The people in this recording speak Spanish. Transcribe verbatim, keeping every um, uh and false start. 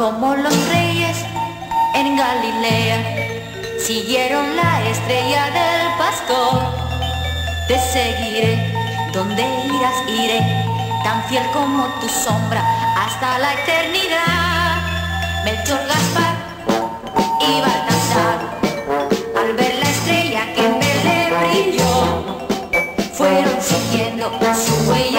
Como los reyes en Galilea siguieron la estrella del pastor. Te seguiré, donde irás iré, tan fiel como tu sombra hasta la eternidad. Melchor, Gaspar y Baltasar, al ver la estrella que en Belén brilló, fueron siguiendo su huella.